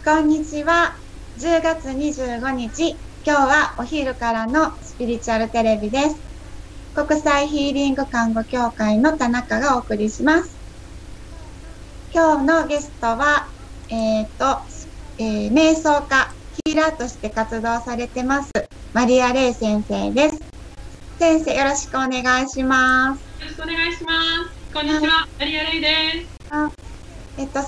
こんにちは。10月25日、今日はお昼からのスピリチュアルテレビです。国際ヒーリング看護協会の田中がお送りします。今日のゲストは、瞑想家、ヒーラーとして活動されてます、マリア・レイ先生です。先生、よろしくお願いします。 よろしくお願いします。こんにちは、マリア・レイです。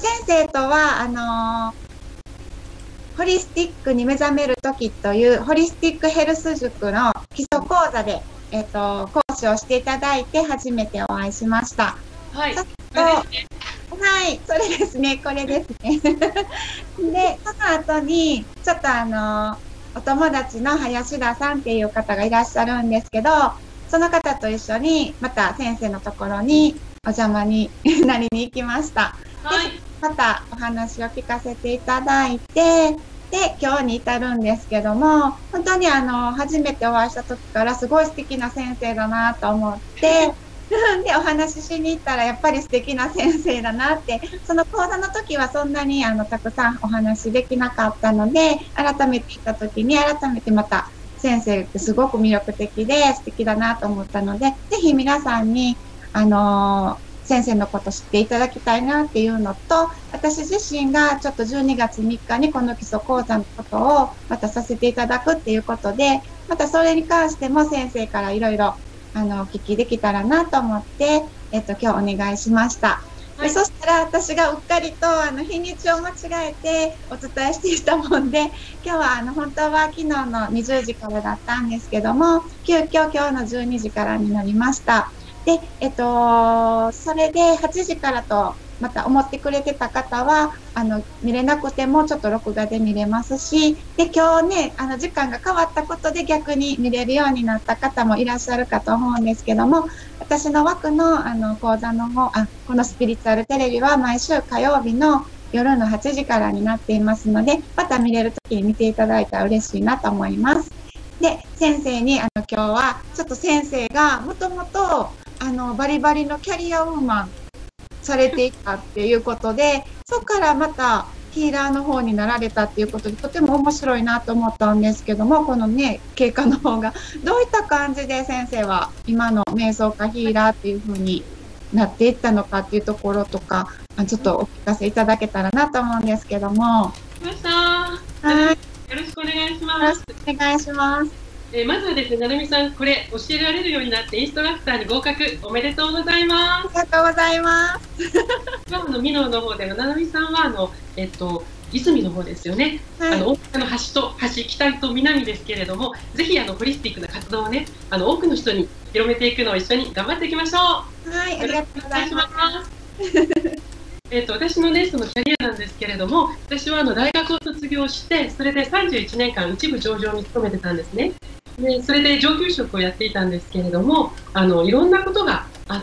先生とは、ホリスティックに目覚めるときというホリスティックヘルス塾の基礎講座で、講師をしていただいて初めてお会いしました。 はい。 はい、それですね、これですね。で、その後に、ちょっとお友達の林田さんっていう方がいらっしゃるんですけど、その方と一緒に、また先生のところにお邪魔になりに行きました。 はい。 またお話を聞かせていただいて、で、今日に至るんですけども、本当に初めてお会いした時からすごい素敵な先生だなと思って、で、お話ししに行ったらやっぱり素敵な先生だなって、その講座の時はそんなにたくさんお話できなかったので、改めて行った時に改めてまた先生ってすごく魅力的で素敵だなと思ったので、ぜひ皆さんに、先生のこと知っていただきたいなっていうのと、私自身がちょっと12月3日にこの基礎講座のことをまたさせていただくっていうことで、またそれに関しても先生からいろいろお聞きできたらなと思って、今日お願いしました。 はい、 そしたら私がうっかりと日にちを間違えてお伝えしていたもんで、今日は本当は昨日の20時からだったんですけども、急遽今日の12時からになりました。で、それで8時からとまた思ってくれてた方は見れなくてもちょっと録画で見れますし、で今日ね時間が変わったことで逆に見れるようになった方もいらっしゃるかと思うんですけども、私の枠の講座の方、このスピリチュアルテレビは毎週火曜日の夜の8時からになっていますので、また見れる時に見ていただいたら嬉しいなと思います。で、先生に今日はちょっと先生がもともとバリバリのキャリアウーマンされていたっていうことで、そこからまたヒーラーの方になられたっていうことで、とても面白いなと思ったんですけども、このね経過の方がどういった感じで先生は今の瞑想家ヒーラーっていう風になっていったのかっていうところとか、ちょっとお聞かせいただけたらなと思うんですけども。 来ました。 はい、 よろしくお願いします。 よろしくお願いします。 まずはですね、なるみさん、これ教えられるようになってインストラクターに合格おめでとうございます。 ありがとうございます。 今美濃の方でのなるみさんは泉の方ですよね。 はい、 大阪の端と端、北と南ですけれども、ぜひホリスティックな活動をね、多くの人に広めていくのを一緒に頑張っていきましょう。 はい、ありがとうございます。 私のね、そのキャリアなんですけれども、私は大学を卒業して、それで31年間、一部上場に勤めてたんですね。で、それで上級職をやっていたんですけれども、いろんなことがあって、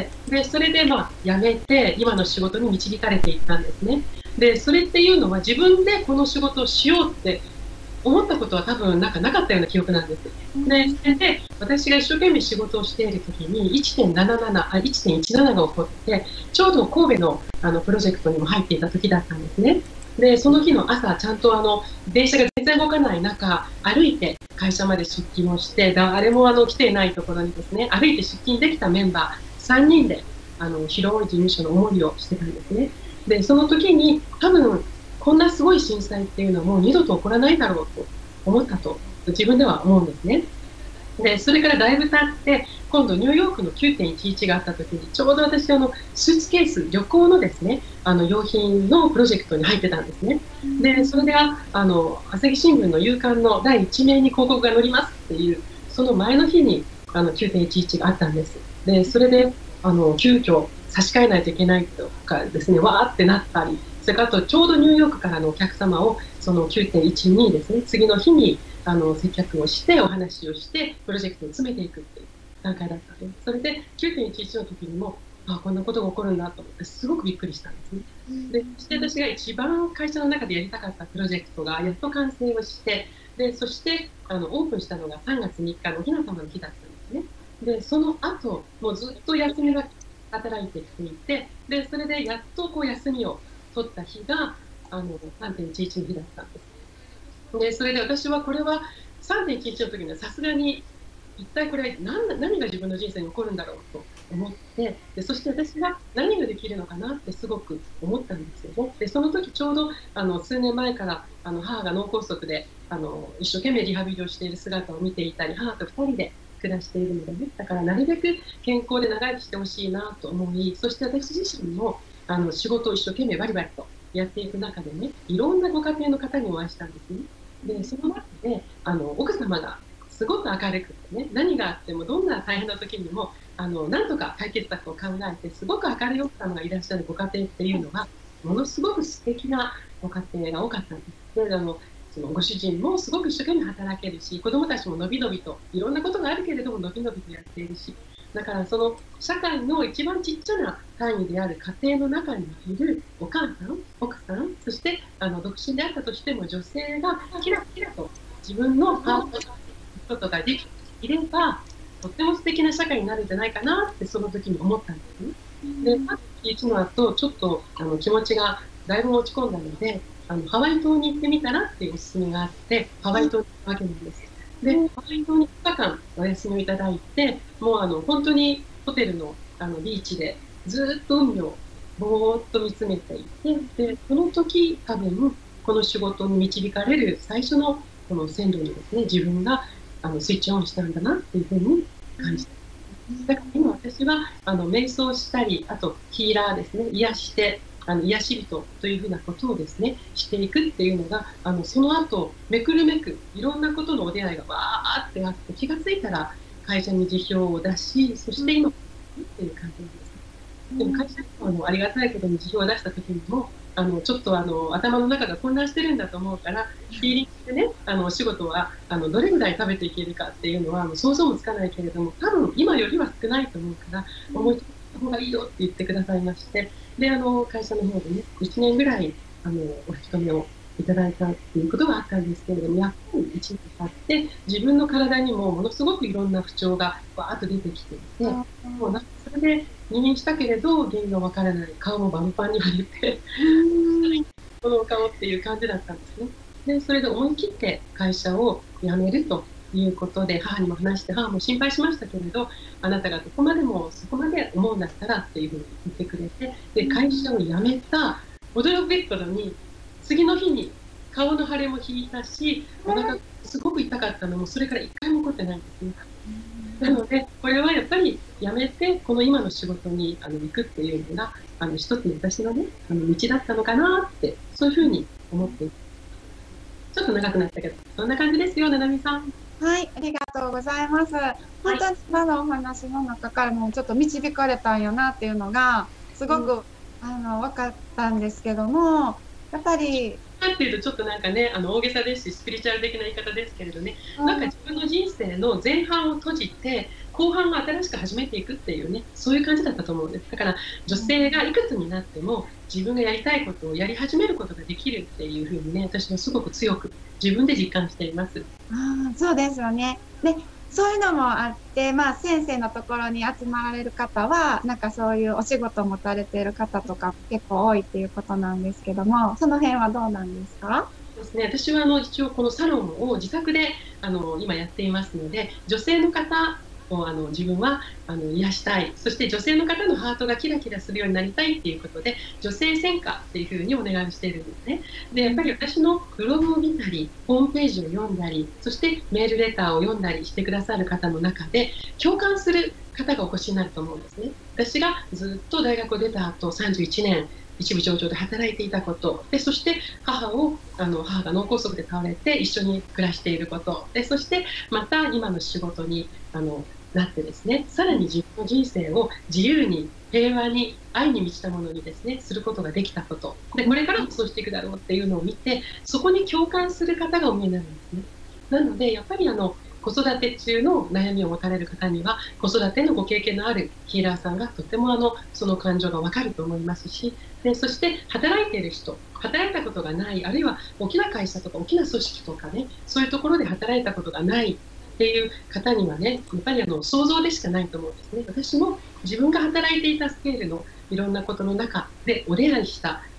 で、それで辞めて、今の仕事に導かれていったんですね。で、それっていうのは、自分でこの仕事をしようって思ったことは多分なかったような記憶なんです。で、それで私が一生懸命仕事をしている時に1.17が起こって、ちょうど神戸のプロジェクトにも入っていた時だったんですね。で、その日の朝、ちゃんと電車が全然動かない中、歩いて会社まで出勤をして、あれも来ていないところにですね、歩いて出勤できたメンバー3人で広い事務所のお守りをしてたんですね。で、その時に多分こんなすごい震災っていうのはもう二度と起こらないだろうと思ったと自分では思うんですね。で、それからだいぶ経って今度ニューヨークの9.11があった時にちょうど私スーツケース旅行のですね用品のプロジェクトに入ってたんですね。で、それで朝日新聞の夕刊の第1面に広告が載りますっていうその前の日に9.11があったんです。で、それで急遽差し替えないといけないとかですね、わーってなったり、それからあとちょうどニューヨークからのお客様をその9.1にですね、次の日に接客をしてお話をしてプロジェクトに詰めていくっていう段階だったので、それで9.11の時にもこんなことが起こるんだと思ってすごくびっくりしたんですね。で、そして私が一番会社の中でやりたかったプロジェクトがやっと完成をして、で、そしてオープンしたのが3月3日のおひなさまの日だったんですね。で、その後もうずっと休みが働いてきていて、で、それでやっと休みを取った日が 3.11の日だったんです。で、それで私はこれは3.11の時にはさすがに一体これは何が自分の人生に起こるんだろうと思って、でそして私は何ができるのかなってすごく思ったんですよね。でその時ちょうど数年前から母が脳梗塞で一生懸命リハビリをしている姿を見ていたり、母と2人で暮らしているのでね、だからなるべく健康で長生きしてほしいなと思い、そして私自身も仕事を一生懸命バリバリとやっていく中でね、いろんなご家庭の方にお会いしたんですね。でその中で奥様がすごく明るくてね、何があってもどんな大変な時にもなんとか解決策を考えてすごく明るい奥様がいらっしゃるご家庭っていうのはものすごく素敵なご家庭が多かったんです。でそのご主人もすごく一生懸命働けるし、子どもたちものびのびといろんなことがあるけれどものびのびとやっているし、だからその社会の一番ちっちゃな単位である家庭の中にいるお母さん、奥さん、そして独身であったとしても女性がキラキラと自分のパートナーことができていれば、とっても素敵な社会になるんじゃないかなってその時に思ったんですね。で、1の後ちょっと気持ちがだいぶ落ち込んだので、ハワイ島に行ってみたらっていうおすすめがあって、ハワイ島に行ったわけなんです。で、ハワイ島に2日間お休みをいただいて、もう本当にホテルのビーチでずっと海をぼーっと見つめていて、で、その時多分この仕事に導かれる最初のこの線路にですね、自分がスイッチオンしたんだなっていうふうに感じて、だから今私は瞑想したり、あとヒーラーですね、癒して癒し人というふうなことをですねしていくっていうのがその後めくるめくいろんなことのお出会いがわーってあって、気がついたら会社に辞表を出し、そして今っていう感じなんです。でも会社にもありがたいことに辞表を出した時にもちょっと頭の中が混乱してるんだと思うから、ヒーリングでねお仕事はどれぐらい食べていけるかっていうのは想像もつかないけれども、多分今よりは少ないと思うから思い切った方がいいよって言ってくださいまして、で会社の方でね1年ぐらいお引き止めをいただいたっていうことがあったんですけれども、やっぱり1年経って自分の体にもものすごくいろんな不調がわーっと出てきていて、もうなんかそれで入院したけれど原因がわからない、顔もバンパンに腫れてこの顔っていう感じだったんですね。でそれで思い切って会社を辞めるということで母にも話して、母も心配しましたけれど、あなたがどこまでもそこまで思うんだったらっていうふうに言ってくれて、で会社を辞めた驚くべきことに次の日に顔の腫れも引いたし、お腹がすごく痛かったのもそれから1回も起こってないんですね。なのでこれはやっぱり辞めてこの今の仕事に行くっていうのが一つの私のね道だったのかなって、そういうふうに思っています。ちょっと長くなったけどそんな感じですよ、ななみさん。 はい、ありがとうございます。本当に今のお話の中からもちょっと導かれたんよなっていうのがすごく、分かったんですけども、やっぱりっていうとちょっとなんかね大げさですしスピリチュアル的な言い方ですけれどね、なんか自分の人生の前半を閉じて後半を新しく始めていくっていうね、そういう感じだったと思うんです。だから女性がいくつになっても自分がやりたいことをやり始めることができるっていうふうにね、私はすごく強く自分で実感しています。 そうですよね。で、そういうのもあって、まあ、先生のところに集まられる方は、なんかそういうお仕事を持たれている方とか結構多いっていうことなんですけども、その辺はどうなんですか？ ですね、私は一応このサロンを自宅で今やっていますので、女性の方を自分は癒したい、そして女性の方のハートがキラキラするようになりたいっていうことで女性専科っていうふうにお願いしているんですね。でやっぱり私のブログを見たりホームページを読んだり、そしてメールレターを読んだりしてくださる方の中で共感する方がお越しになると思うんですね。私がずっと大学を出た後31年一部上場で働いていたことで、そして母が脳梗塞で倒れて一緒に暮らしていることで、そしてまた今の仕事になってですね、さらに自分の人生を自由に平和に愛に満ちたものにですねすることができたことで、これからもそうしていくだろうっていうのを見て、そこに共感する方がお見えになるんですね。なのでやっぱり子育て中の悩みを持たれる方には子育てのご経験のあるヒーラーさんがとてもその感情がわかると思いますし、でそして働いている人、働いたことがない、あるいは大きな会社とか大きな組織とかね、そういうところで働いたことがないっていう方にはね、やっぱり想像でしかないと思うんですね。私も自分が働いていたスケールのいろんなことの中でお出会いした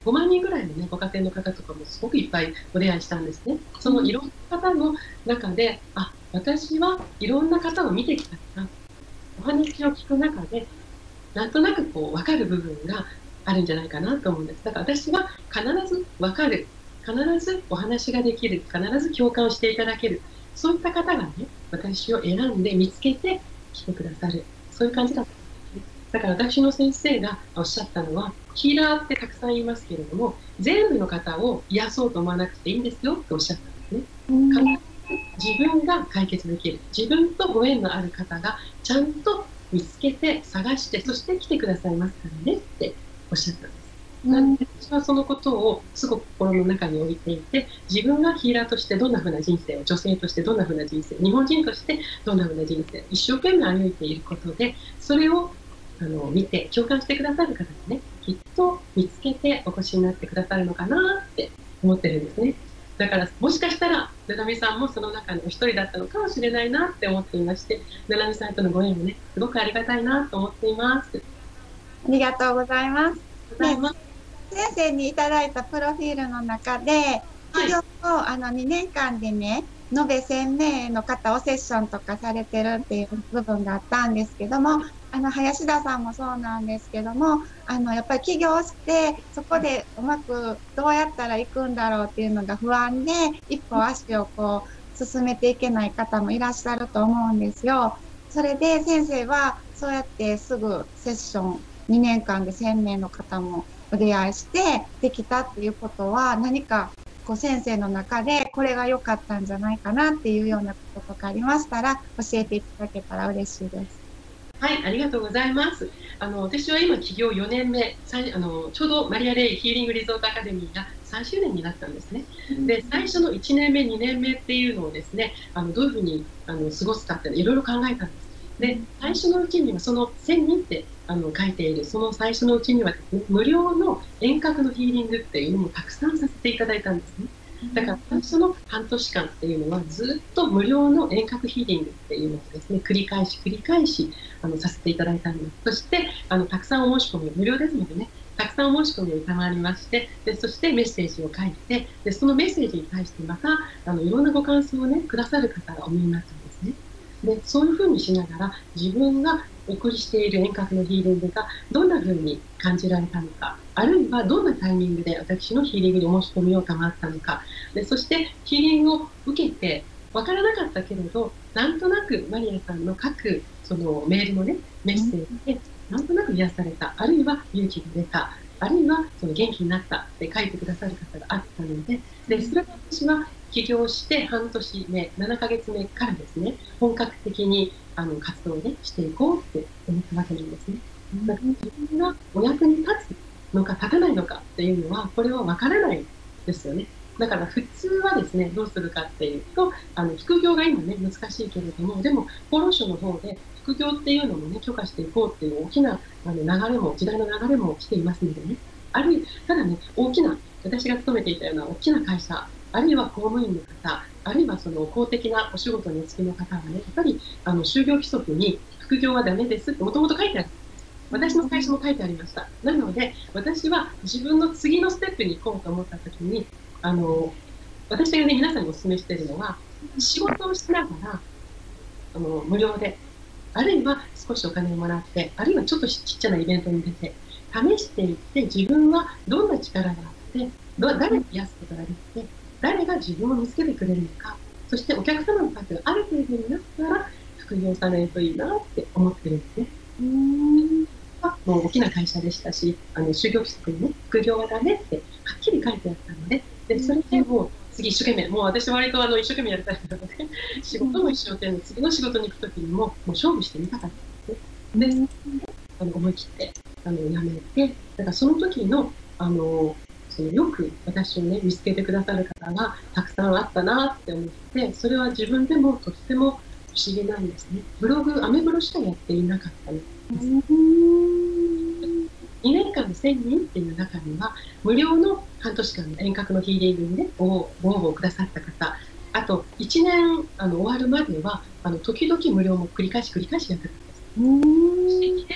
5万人ぐらいのね、ご家庭の方とかもすごくいっぱいお出会いしたんですね。そのいろんな方の中で、あ、私はいろんな方を見てきたから、お話を聞く中で、なんとなくこう分かる部分があるんじゃないかなと思うんです。だから私は必ず分かる、必ずお話ができる、必ず共感をしていただける、そういった方がね、私を選んで見つけて来てくださる、そういう感じだったんですね。だから私の先生がおっしゃったのは、ヒーラーってたくさんいますけれども、全部の方を癒そうと思わなくていいんですよっておっしゃったんですね。自分が解決できる、自分とご縁のある方がちゃんと見つけて探して、そして来てくださいますからねっておっしゃったんです。なので私はそのことをすごく心の中に置いていて、自分がヒーラーとしてどんな風な人生を、女性としてどんな風な人生、日本人としてどんな風な人生、一生懸命歩いていることで、それを見て共感してくださる方がね、きっと見つけてお越しになってくださるのかなって思ってるんですね。だからもしかしたらななみさんもその中のお一人だったのかもしれないなって思っていまして、ななみさんとのご縁もね、すごくありがたいなと思っています。 ありがとうございます。 ございます。 先生にいただいたプロフィールの中で、 はい。 企業の2年間でね、延べ1000名の方をセッションとかされてるっていう部分があったんですけども、林田さんもそうなんですけども、やっぱり起業して、そこでうまくどうやったら行くんだろうっていうのが不安で、一歩足をこう、進めていけない方もいらっしゃると思うんですよ。それで先生は、そうやってすぐセッション、2年間で1000名の方もお出会いしてできたっていうことは、何かこう先生の中でこれが良かったんじゃないかなっていうようなこととかありましたら教えていただけたら嬉しいです。 はい、ありがとうございます。私は今起業4年目、ちょうどマリア・レイヒーリングリゾートアカデミーが3周年になったんですね。で、最初の1年目、2年目っていうのをですね、どういうふうに過ごすかっていろいろ考えたんです。で、最初のうちにはその1000人って書いている、その最初のうちにはですね、無料の遠隔のヒーリングっていうのもたくさんさせていただいたんですね。だから最初の半年間っていうのはずっと無料の遠隔ヒーリングっていうのをですね、繰り返し繰り返しさせていただいたんです。そしてたくさんお申し込み、無料ですのでね、たくさんお申し込みを賜りまして、でそしてメッセージを書いて、でそのメッセージに対してまたいろんなご感想をねくださる方がお見えになったんですね。でそういうふうにしながら自分がお送りしている遠隔のヒーリングがどんなふうに感じられたのか、あるいはどんなタイミングで私のヒーリングにお申し込みを賜ったのか、でそしてヒーリングを受けて分からなかったけれど、なんとなくマリアさんの書くそのメールのねメッセージでなんとなく癒された、あるいは勇気が出た、あるいはその元気になったって書いてくださる方があったので、それが私は起業して半年目、7ヶ月目からですね、本格的に活動を、ね、していこうって思ったわけなんですね。だから自分がお役に立つのか立たないのかっていうのは、これは分からないですよね。だから普通はですね、どうするかっていうと、副業が今ね、難しいけれども、でも厚労省の方で副業っていうのもね、許可していこうっていう大きな流れも、時代の流れも来ていますのでね、ただね、大きな、私が勤めていたような大きな会社、あるいは公務員の方、あるいはその公的なお仕事にお付きの方はね、やっぱり就業規則に副業はダメですってもともと書いてある。私の会社も書いてありました。なので、私は自分の次のステップに行こうと思った時に、私がね、皆さんにお勧めしているのは、仕事をしながら、無料で、あるいは少しお金をもらって、あるいはちょっとちっちゃなイベントに出て、試していって、自分はどんな力があって、誰に癒すことができて、誰が自分を見つけてくれるのか、そしてお客様の数がある程度になったら、副業されるといいなって思ってるんですね。もう大きな会社でしたし、就業規則にね、副業はダメってはっきり書いてあったので、それでもう次一生懸命、もう私割と一生懸命やりたいので、仕事も一生懸命、次の仕事に行くときにも、もう勝負してみたかったんですね。で、思い切って辞めて、だからその時のそのよく私をね見つけてくださる方がたくさんあったなって思って、それは自分でもとっても不思議なんですね。アメブロしかやっていなかったのです。2年間で1000人っていう中には、無料の半年間の遠隔のヒーリングにね、ご応募をくださった方、あと1年終わるまでは時々無料も繰り返し繰り返しやってたんです。2年に入っ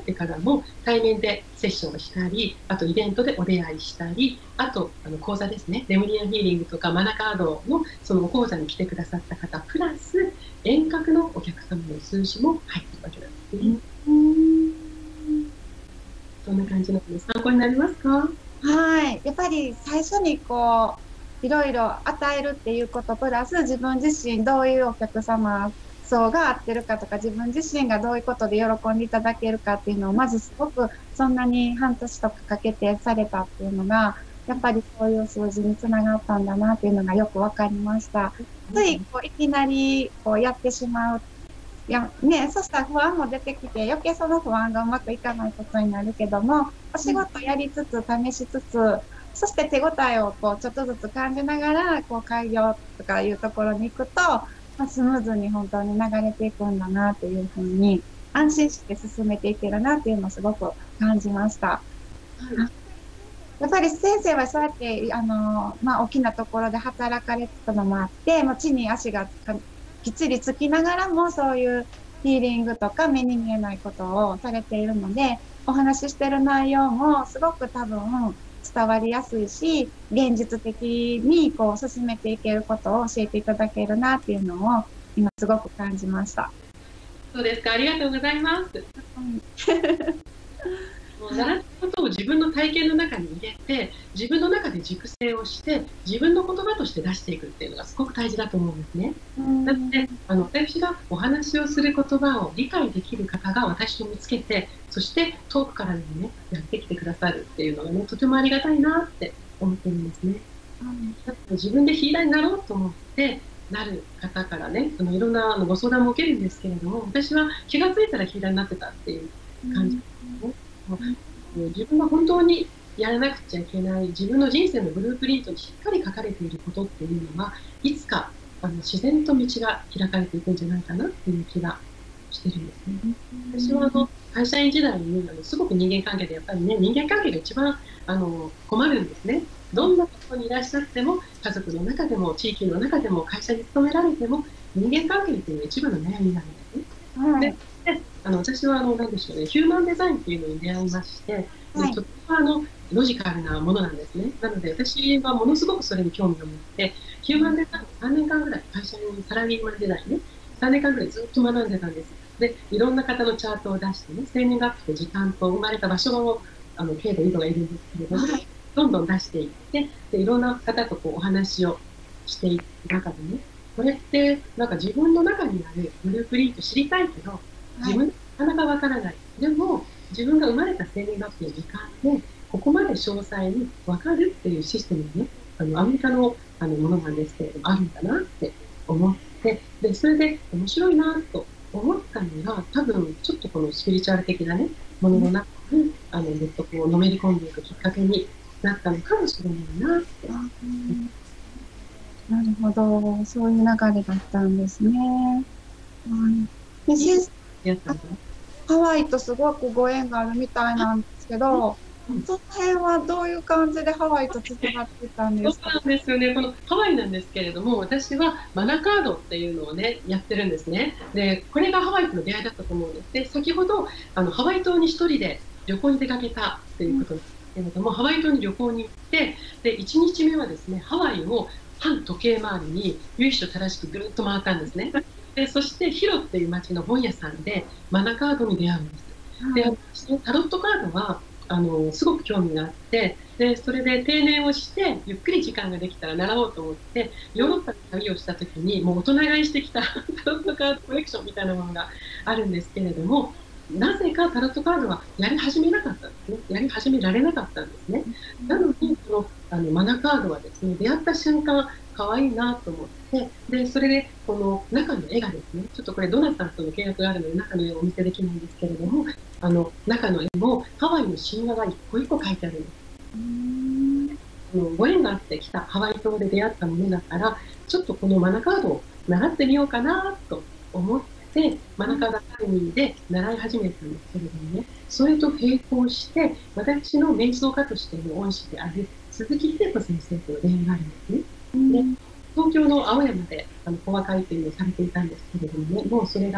ってからも対面でセッションをしたり、あとイベントでお出会いしたり、あと講座ですね、レムリアンヒーリングとかマナカードのその講座に来てくださった方プラス遠隔のお客様の数字も入ってるわけなんですね。そんな感じなので参考になりますか？ はい。やっぱり最初にこう、いろいろ与えるっていうことプラス、自分自身どういうお客様層が合ってるかとか、自分自身がどういうことで喜んでいただけるかっていうのを、まずすごくそんなに半年とかかけてされたっていうのが、やっぱりそういう数字につながったんだなっていうのがよくわかりました。ついこういきなりこうやってしまう。いや、ね、そしたら不安も出てきて、余計その不安がうまくいかないことになるけども、お仕事やりつつ、試しつつ、そして手応えをこうちょっとずつ感じながら、こう開業とかいうところに行くと、まあ、スムーズに本当に流れていくんだなっていうふうに、安心して進めていけるなっていうのをすごく感じました。やっぱり先生はそうやって、まあ、大きなところで働かれてたのもあって、もう地に足がきっちりつきながらも、そういうヒーリングとか目に見えないことをされているので、お話ししてる内容もすごく多分伝わりやすいし、現実的にこう進めていけることを教えていただけるなっていうのを今すごく感じました。 そうですか、ありがとうございます。もう習ったことを自分の体験の中に入れて、自分の中で熟成をして、自分の言葉として出していくっていうのがすごく大事だと思うんですね。なので、私がお話をする言葉を理解できる方が私を見つけて、そして遠くからでもね、やってきてくださるっていうのがね、とてもありがたいなって思ってるんですね。だって自分でヒーラーになろうと思ってなる方からね、いろんなご相談も受けるんですけれども、私は気がついたらヒーラーになってたっていう感じですね。自分が本当にやらなくちゃいけない自分の人生のブループリントにしっかり書かれていることっていうのはいつか自然と道が開かれていくんじゃないかなっていう気がしてるんですね。私は会社員時代にすごく人間関係でやっぱりね、人間関係が一番困るんですね。どんなところにいらっしゃっても、家族の中でも地域の中でも会社に勤められても人間関係っていうのが一番の悩みなんですね。で私は何でしょうね、ヒューマンデザインっていうのに出会いまして、とてもロジカルなものなんですね。なので私はものすごくそれに興味を持って、ヒューマンデザインを3年間ぐらい会社にサラリーマン時代ね、3年間ぐらいずっと学んでたんです。で、いろんな方のチャートを出してね、生年月日と時間と生まれた場所の軽度緯度がいるんですけれども、どんどん出していって、でいろんな方とこうお話をしていく中でね、これってなんか自分の中にあるブループリント知りたいけど、自分なかなかわからない。でも自分が生まれた生年月日の時間でここまで詳細に分かるっていうシステムがね、アメリカのものなんですけれどもあるんだなって思って、でそれで面白いなと思ったのが、多分ちょっとこのスピリチュアル的なねものの中にずっとこうのめり込んでいくきっかけになったのかもしれないなって。 なるほど、そういう流れだったんですね。で先生、ハワイとすごくご縁があるみたいなんですけど、その辺はどういう感じでハワイとつながってたんですか？ そうなんですよね。このハワイなんですけれども、私はマナカードっていうのをね、やってるんですね。で、これがハワイとの出会いだったと思うんです。で、先ほどハワイ島に一人で旅行に出かけたっていうことなんですけれども、ハワイ島に旅行に行って、で、1日目はですね、ハワイを反時計回りに由緒正しくぐるっと回ったんですね。で、そしてヒロっていう町の本屋さんでマナカードに出会うんです。で、タロットカードはすごく興味があって、でそれで定年をしてゆっくり時間ができたら習おうと思ってヨーロッパに旅をした時にもう大人買いしてきたタロットカードコレクションみたいなものがあるんですけれども、なぜかタロットカードはやり始めなかったんですね。やり始められなかったんですね。なのにマナカードはですね、出会った瞬間可愛いなと思って、でそれでこの中の絵がですね、ちょっとこれドナさんとの契約があるので中の絵をお見せできないんですけれども、中の絵もハワイの神話が一個一個書いてあるんです。ご縁があってきたハワイ島で出会ったものだから、ちょっとこのマナカードを習ってみようかなと思ってマナカードアカデミーで習い始めたんですけれどもね、それと並行して私の瞑想家としての恩師である鈴木秀子先生との出会いがあるんですね。で東京の青山で講話会というのをされていたんですけれどもね、もうそれが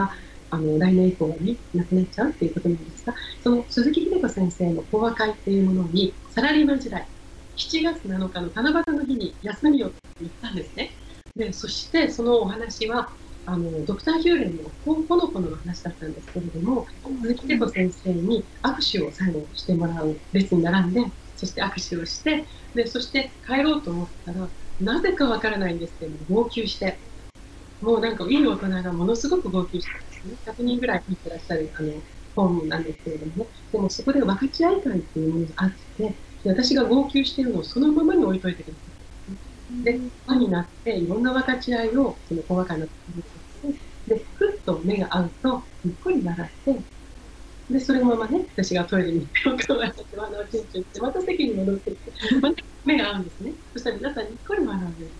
来年以降はね、なくなっちゃうっていうことなんですが、その鈴木秀子先生の講話会っていうものに、サラリーマン時代、7月7日の七夕の日に休みをって言ったんですね。で、そしてそのお話は、ドクター・ヒューレンのほのぼのの話だったんですけれども、鈴木秀子先生に握手を最後してもらう列に並んで、そして握手をして、で、そして帰ろうと思ったら、なぜかわからないんですけども、号泣して、もうなんかいい大人がものすごく号泣したんですね。100人ぐらい入ってらっしゃる本なんですけれどもね。でもそこで分かち合い会っていうものがあって、で私が号泣しているのをそのままに置いといてください。で、輪になっていろんな分かち合いをその細かなところでして、で、ふっと目が合うとにっこり笑って、で、そのままね、私がトイレに行ってお顔をして鼻をチュンチュンして、また席に戻ってきて、また目が合うんですね。そしたら皆さんにっこり笑うんです。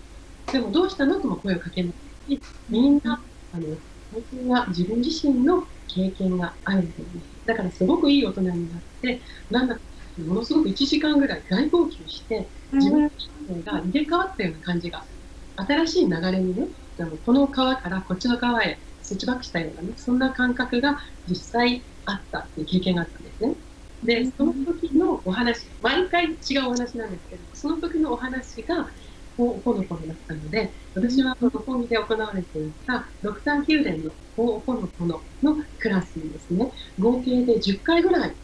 でもどうしたのとも声をかけないし、みんな、最近は自分自身の経験があるんです。だからすごくいい大人になって、なんだかものすごく1時間ぐらい大号泣して、自分自身が入れ替わったような感じが、新しい流れにね、この川からこっちの川へスイッチバックしたようなね、そんな感覚が実際あったっていう経験があったんですね。で、その時のお話、毎回違うお話なんですけど、その時のお話が、ほのこのだったので、私は六本木で行われていたドクター・ヒューレンのほのこののクラスにですね、合計で10回ぐらい、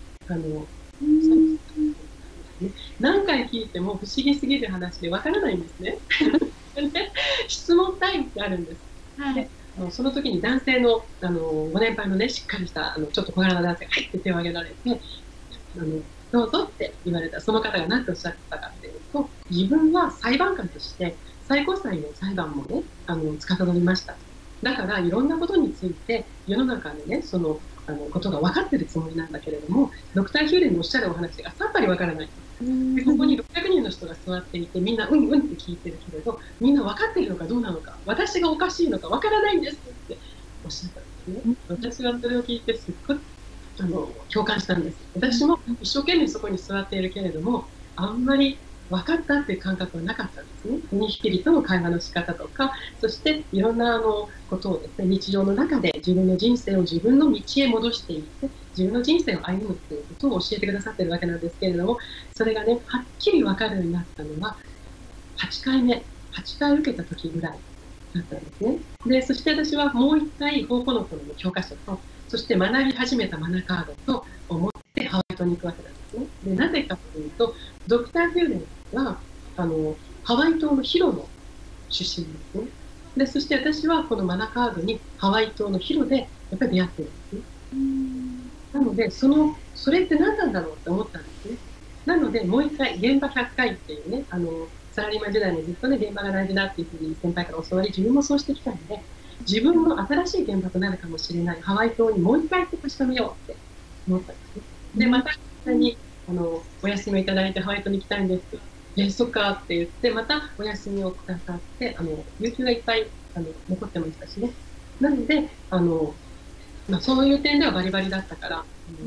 何回聞いても不思議すぎる話でわからないんですね。質問タイムってあるんです。はい、その時に男性の、ご年配のね、しっかりしたちょっと小柄な男性が入って手を挙げられて、どうぞって言われたその方が何ておっしゃったかっていうと、自分は裁判官として最高裁の裁判もね司りました。だからいろんなことについて世の中でねそのことが分かってるつもりなんだけれども、ドクター・ヒューレンのおっしゃるお話がさっぱり分からない。でここに600人の人が座っていて、みんなうんうんって聞いてるけれど、みんな分かっているのかどうなのか、私がおかしいのか分からないんですっておっしゃったんですね。私はそれを聞いてすっごい共感したんです。私も一生懸命そこに座っているけれども、あんまり分かったっていう感覚はなかったんですね。2匹との会話の仕方とか、そしていろんなことをですね、日常の中で自分の人生を自分の道へ戻していって、自分の人生を歩むっていうことを教えてくださってるわけなんですけれども、それがね、はっきり分かるようになったのは、8回目、8回受けた時ぐらいだったんですね。で、そして私はもう1回、ほのこの教科書と、そして学び始めたマナカードとを持ってハワイ島に行くわけなんですね。で、なぜかというと、ドクター・ヒューレンはハワイ島のヒロの出身なんですね。で、そして私はこのマナカードにハワイ島のヒロでやっぱり出会ってるんですね。なので、それって何なんだろうって思ったんですね。なので、もう一回、現場100回っていうね、サラリーマン時代もずっとね、現場が大事だっていうふうに先輩から教わり、自分もそうしてきたので、自分の新しい現場となるかもしれないハワイ島にもう一回行って確かめようって思ったんですね。で、また、にお休みをいただいてハワイ島に行きたいんですって。そっかって言って、またお休みをくださって、有給がいっぱい残ってましたしね。なので、そういう点ではバリバリだったから、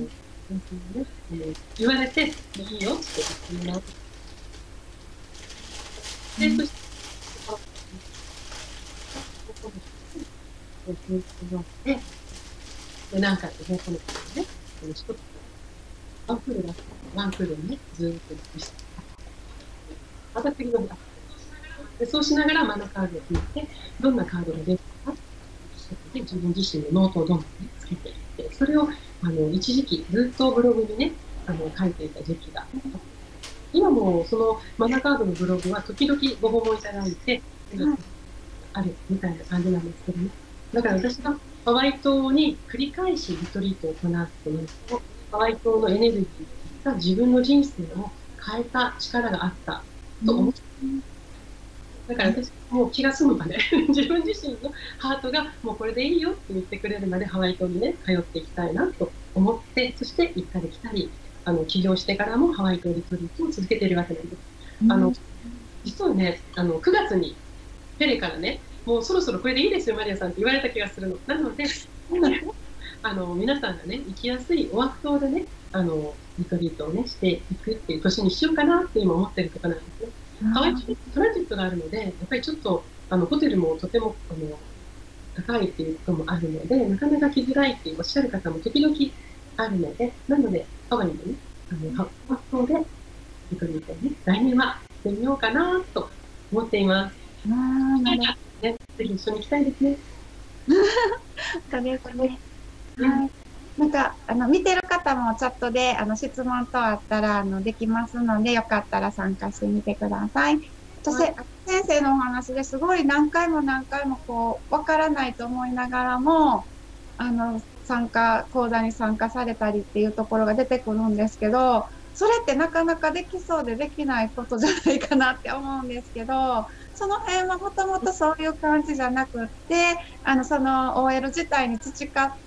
言われて、いいよって言ってもらう。で、そして、で、何回かね、この子ね、一つ、ワンクールだった。ワンクールをね、ずーっと見せて、また次の日、でそうしながらマナカードを引いて、どんなカードが出るかで自分自身のノートをどんどん、ね、つけていって、それを一時期ずっとブログにね書いていた時期が今もそのマナカードのブログは時々ご訪問いただいて、あるみたいな感じなんですけどね。だから私がハワイ島に繰り返しリトリートを行うというと、ハワイ島のエネルギーが自分の人生を変えた力があったと思って、だから私もう気が済むまで自分自身のハートがもうこれでいいよって言ってくれるまでハワイ島にね通っていきたいなと思って、そして行ったり来たり起業してからもハワイ島リトリートを続けているわけなんです。実はね9月にペレからねもうそろそろこれでいいですよマリアさんって言われた気がするの。なので皆さんがね行きやすいオアフ島でねリトリートをねしていくっていう年にしようかなって今思ってるところなんですね。ハワイ島にトランジットがあるので、やっぱりちょっとホテルもとても高いっていうこともあるので、なかなか来づらいっておっしゃる方も時々あるので、なので、ハワイのね、発想で、来年は行ってみようかなと思っています。 なるほど。 ぜひ一緒に行きたいですね。 そうですね。はい。なんか、見てる方もチャットで、質問等あったら、できますので、よかったら参加してみてください。先生のお話ですごい何回も何回もこう、わからないと思いながらも、講座に参加されたりっていうところが出てくるんですけど、それってなかなかできそうでできないことじゃないかなって思うんですけど、その辺はもともとそういう感じじゃなくって、その OL 自体に培った、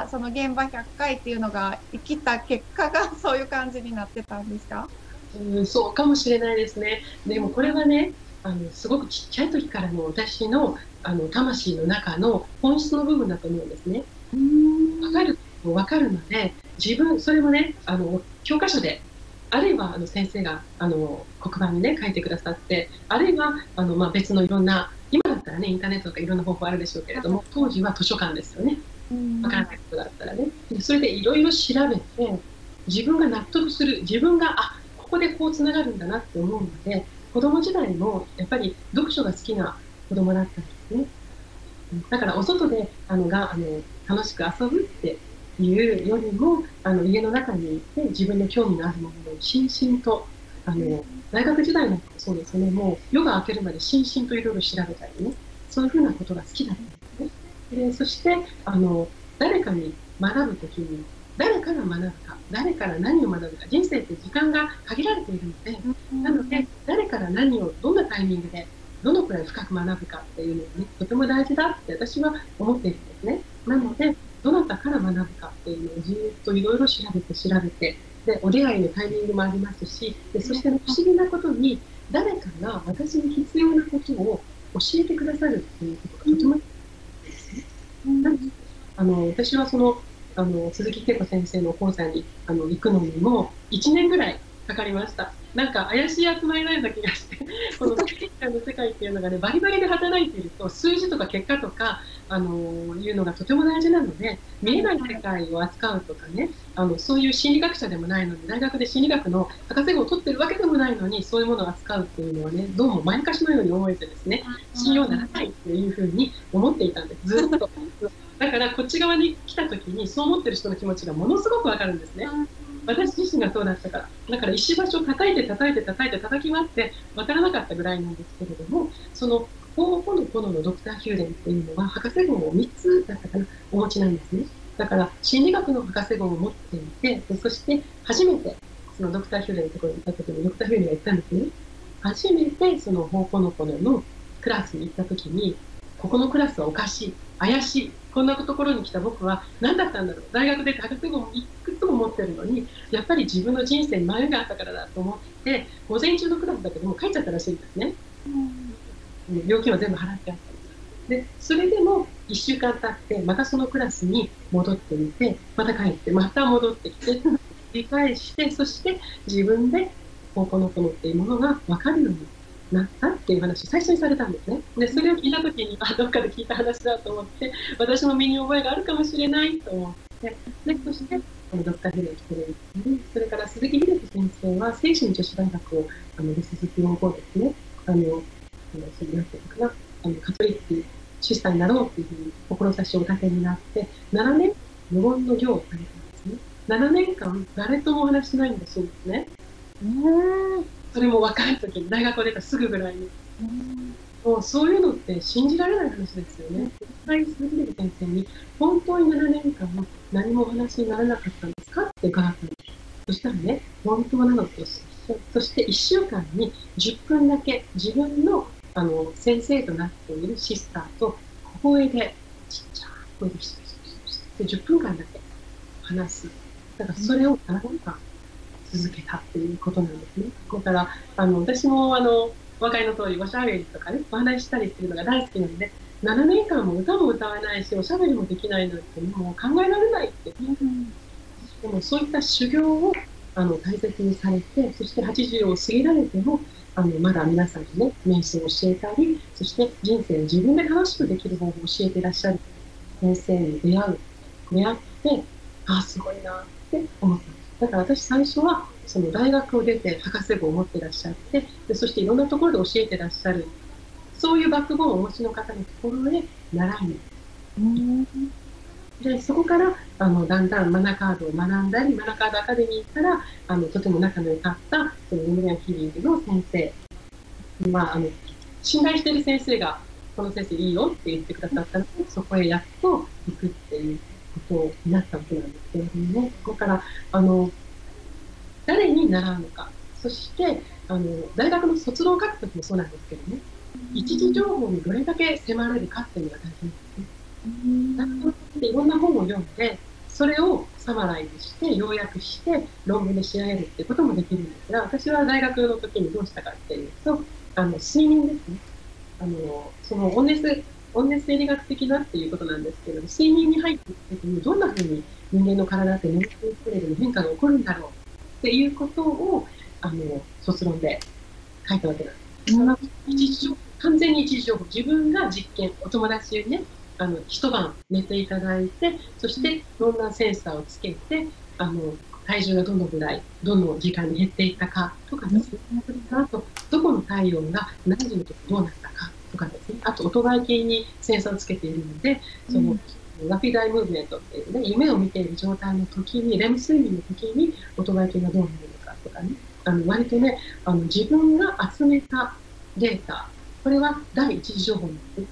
その現場100回っていうのが生きた結果がそういう感じになってたんですか？ そうかもしれないですね。でもこれはね、すごくちっちゃい時からの私の魂の中の本質の部分だと思うんですね。わかるので、それもね、教科書で、あるいは先生が黒板にね書いてくださって、あるいは別のいろんな、今だったらねインターネットとかいろんな方法あるでしょうけれども、当時は図書館ですよね。わからないことだったらね。それでいろいろ調べて、自分が納得する、自分がここでこうつながるんだなって思うので、子供時代もやっぱり読書が好きな子供だったんですね。だからお外で楽しく遊ぶっていうよりも、家の中にいて自分の興味のあるものをしんしんと、大学時代なんかもそうですね、もう夜が明けるまでしんしんといろいろ調べたりね、そういうふうなことが好きだったんですね。でそして誰かに学ぶときに、誰から学ぶか、誰から何を学ぶか、人生って時間が限られているので、なので誰から何をどんなタイミングでどのくらい深く学ぶかっていうのがね、とても大事だって私は思っているんですね。なので、どなたから学ぶかっていうのをずっといろいろ調べて、で、お出会いのタイミングもありますし、でそして不思議なことに、誰かが私に必要なことを教えてくださるっていうことがとてもいいですね。私は鈴木恵子先生の講座に行くのにも1年ぐらいかかりました。なんか怪しい集まりのような気がしてこの世界っていうのがね、バリバリで働いていると数字とか結果とかいうのがとても大事なので、見えない世界を扱うとかね、そういう心理学者でもないのに、大学で心理学の博士号を取ってるわけでもないのに、そういうものを扱うっていうのはね、どうも前かしのように思えてですね、信用ならないっていうふうに思っていたんです、ずっと。だからこっち側に来た時にそう思ってる人の気持ちがものすごくわかるんですね。私自身がそうだったから。だから石橋を叩き割ってわからなかったぐらいなんですけれども、そのほのこのドクター・ヒューレンっていうのは博士号を3つだったかな、お持ちなんですね。だから心理学の博士号を持っていて、そして初めてそのドクター・ヒューレンのところに行った時にドクター・ヒューレンが言ったんですね。初めてそのほのこのクラスに行った時に、ここのクラスはおかしい、怪しい、こんなところに来た僕は何だったんだろう、大学で博士号もいくつも持ってるのに、やっぱり自分の人生に迷いがあったからだと思って、午前中のクラスだけども帰っちゃったらしいんですね。料金は全部払ってあったで、それでも1週間経ってまたそのクラスに戻ってみて、また帰ってまた戻ってきて繰り返して、そして自分でこのっていうものが分かるようになったっていう話を最初にされたんですね。でそれを聞いた時にどっかで聞いた話だと思って、私も身に覚えがあるかもしれないと思って、でそしてドクター・ヒレ来てるんですね。それから鈴木秀樹先生は精神女子大学をレスズキの方ですね、なんていうかな、カトリックシスターになろうっていうふうに志をお立てになって、7年無言の行をされたんですね。7年間誰ともお話しないんだそうですね。それも若い時に、大学を出たすぐぐらいに。もうそういうのって信じられない話ですよね。実際鈴木秀樹先生に本当に7年間何もお話にならなかったんですかって伺ったんです。そしたらね、本当なのと、そして1週間に10分だけ自分の先生となっているシスターと小声でちっちゃい声で10分間だけ話す。だからそれを7年間続けたっていうことなんですね。だから私もお分かりの通りおしゃべりとかね、お話ししたりするのが大好きなので、7年間も歌も歌わないしおしゃべりもできないなんてもう考えられないって、でもそういった修行を大切にされて、そして80を過ぎられても、まだ皆さんにね、瞑想を教えたり、そして人生を自分で楽しくできる方法を教えていらっしゃる先生に出会って、ああ、すごいなって思ったんです。だから私最初は、その大学を出て博士号を持ってらっしゃって、でそしていろんなところで教えてらっしゃる、そういうバックボーンをお持ちの方のところへ習いにで、そこからだんだんマナカードを学んだり、マナカードアカデミーからとても仲の良かったそのイムリアンヒーリングの先生、信頼している先生がこの先生いいよって言ってくださったので、そこへやっと行くっていうことになったわけなんですけれどもね。だから誰に習うのか、そして大学の卒論を書くときもそうなんですけどね、一時情報にどれだけ迫れるかっていうのが大事なんですね。いろんな本を読んで、それをサマライズして要約して論文で仕上げるっていうこともできるんですが、私は大学の時にどうしたかっていうと、睡眠ですね。そのオンネス生理学的なっていうことなんですけど、睡眠に入っていく時にどんなふうに人間の体って眠っていくレベルの変化が起こるんだろうっていうことを卒論で書いたわけなんです。完全に一時情報、自分が実験、お友達にね、一晩寝ていただいて、そしていろんなセンサーをつけて、体重がどのぐらい、どの時間に減っていったかとかですね、あと、どこの体温が何時の時どうなったかとかですね、あと、音外系にセンサーをつけているので、その、ラピダイムーブメントっていうね、夢を見ている状態の時に、レム睡眠の時に音外系がどうなるのかとかね、割とね、自分が集めたデータ、これは第一次情報なんです。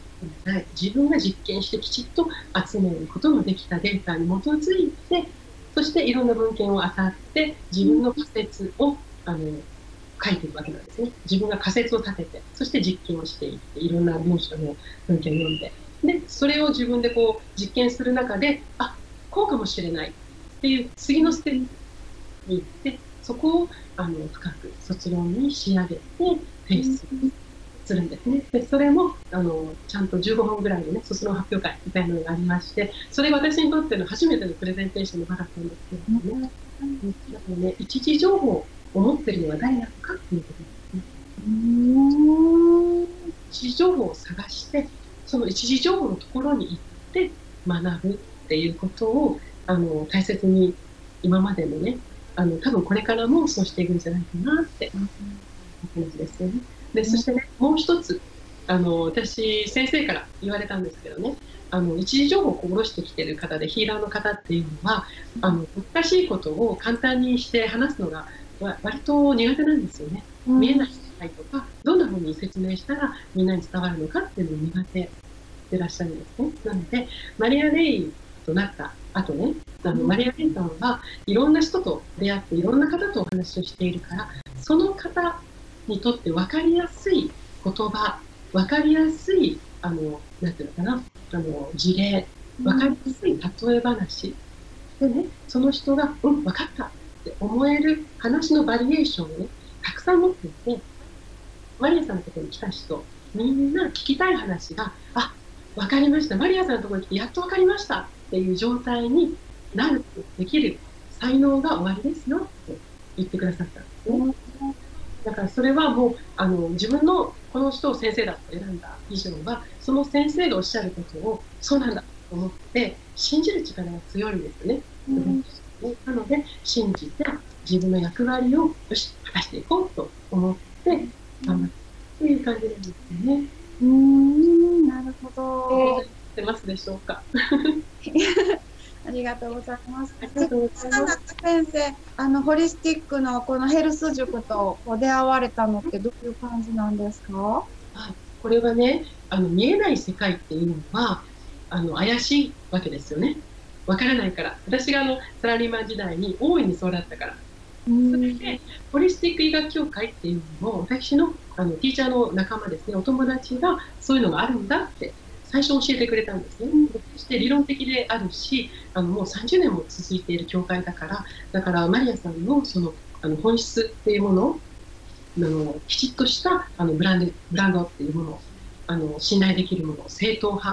自分が実験してきちっと集めることのできたデータに基づいて、そしていろんな文献を当たって自分の仮説を書いていくわけなんですね。自分が仮説を立てて、そして実験をしていって、いろんな文章の文献を読んで、でそれを自分でこう実験する中で、あ、こうかもしれないっていう次のステップに行って、そこを深く卒論に仕上げて提出するんですね。でそれもちゃんと15分ぐらいのね、卒論発表会みたいなのがありまして、それが私にとっての初めてのプレゼンテーションの場だったんですけれどもね、だからね、一時情報を持ってるのは誰なのかっていうことですね。一時情報を探して、その一時情報のところに行って学ぶっていうことを大切に今までもね、多分これからもそうしていくんじゃないかなって感じですよね。でそしてね、もう一つ私先生から言われたんですけどね、一時情報を下ろしてきてる方でヒーラーの方っていうのは難しいことを簡単にして話すのが割と苦手なんですよね。見えない世界とかどんなふうに説明したらみんなに伝わるのかっていうのが苦手でいらっしゃるんですね。なのでマリア・レイとなった後ね、マリア・レイさんはいろんな人と出会っていろんな方とお話をしているから、その方にとって分かりやすい言葉、分かりやすいなんていうのかな、事例、分かりやすい例え話でね、その人が分かったって思える話のバリエーションをね、たくさん持っていて、マリアさんのところに来た人みんな聞きたい話が、あ、分かりました、マリアさんのところに来てやっと分かりましたっていう状態になるできる才能がおありですよって言ってくださったんですね。だからそれはもう自分のこの人を先生だと選んだ以上は、その先生がおっしゃることをそうなんだと思って信じる力が強いんですよね。なので信じて自分の役割をよし果たしていこうと思って頑張るっていう感じなんですよね。 なるほど。 出ますでしょうか。 ありがとうございます。 ありがとうございます。 先生、ホリスティックのこのヘルス塾と出会われたのってどういう感じなんですか？ これはね、見えない世界っていうのは怪しいわけですよね。わからないから。私がサラリーマン時代に大いにそうだったから。それでホリスティック医学協会っていうのも私のティーチャーの仲間ですね、お友達がそういうのがあるんだって最初教えてくれたんですね。そして理論的であるし、もう30年も続いている教会だから、だからマリアさんのその本質っていうものをきちっとしたブランドっていうものを信頼できるもの、正統派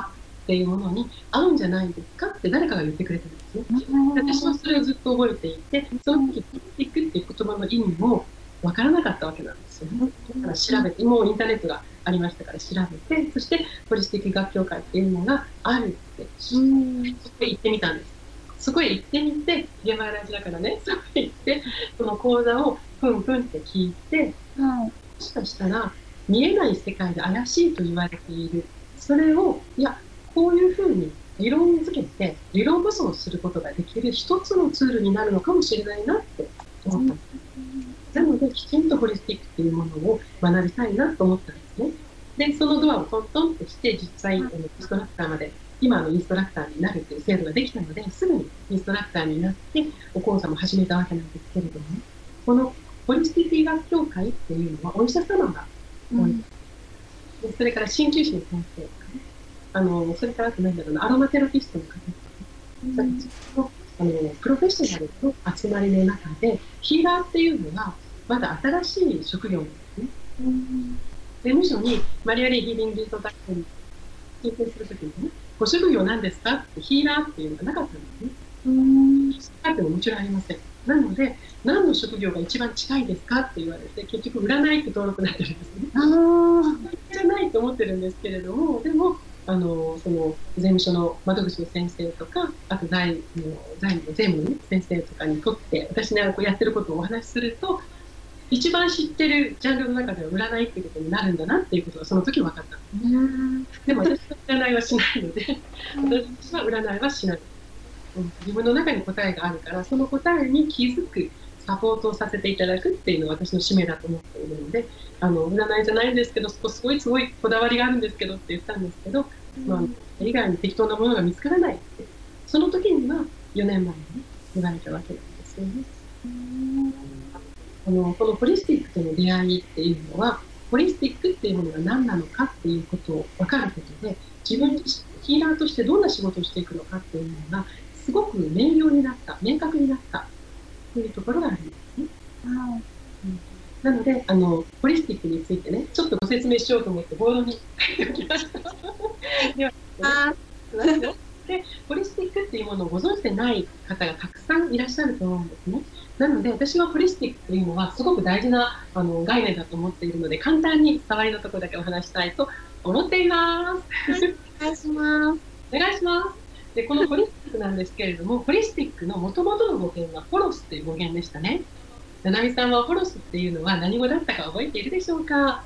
っていうものに合うんじゃないですかって誰かが言ってくれたんですね。私はそれをずっと覚えていて、その時ホリスティックっていう言葉の意味もわからなかったわけなんですよね。だから調べて、もうインターネットがありましたから調べて、そしてホリスティック学協会っていうのがあるって、そこへ行ってみたんです。そこへ行ってみて、現場ラジだからね、そこへ行って、その講座をふんふんって聞いて、もしかしたら見えない世界で怪しいと言われている。それを、いや、こういうふうに理論づけて、理論武装することができる一つのツールになるのかもしれないなって思ったんです。なので、きちんとホリスティックっていうものを学びたいなと思ったんですね。で、そのドアをトントンってして、実際、インストラクターまで、今のインストラクターになるっていう制度ができたので、すぐにインストラクターになって、お講座も始めたわけなんですけれども、このホリスティック医学協会っていうのはお医者様が多い。でそれから鍼灸師の先生とかね、それからあと何だろうな、アロマテラピストの方とかね、それプロフェッショナルの集まりの中で、ヒーラーっていうのは、まだ新しい職業なんですね。で、無所にマリアリーヒーリングリゾートに申請するときにね、ご職業なんですかってヒーラーっていうのがなかったんですね。ヒーラーっていうのももちろんありません。なので、何の職業が一番近いですかって言われて、結局占いって登録になってるんですね。じゃないと思ってるんですけれども、でも、その税務署の窓口の先生とか、あと財務の、ね、先生とかにとって、私ね、こうやってることをお話しすると、一番知ってるジャンルの中では占いっていうことになるんだなっていうことがその時分かったんです。でも私は占いはしないので、私は占いはしない。自分の中に答えがあるから、その答えに気づくサポートをさせていただくっていうのが私の使命だと思っているので、占いじゃないんですけど、そこすごいこだわりがあるんですけどって言ったんですけど、以外に適当なものが見つからないって、その時には4年前に、ね、言われたわけなんですよね。このホリスティックとの出会いっていうのは、ホリスティックっていうものが何なのかっていうことを分かることで、自分としてヒーラーとしてどんな仕事をしていくのかっていうのがすごく明瞭になった、明確になったというところがあるんですね。なのでホリスティックについてね、ちょっとご説明しようと思ってボードに書いておきました。ではでホリスティックっていうものをご存じでない方がたくさんいらっしゃると思うんですね。なので私はホリスティックというのはすごく大事な概念だと思っているので、簡単に触りのところだけお話したいと思っています。 はい、お願いします。 お願いします。でこのホリスティックなんですけれども、ホリスティックの元々の語源はホロスという語源でしたね。ななみさんはホロスっていうのは何語だったか覚えているでしょうか？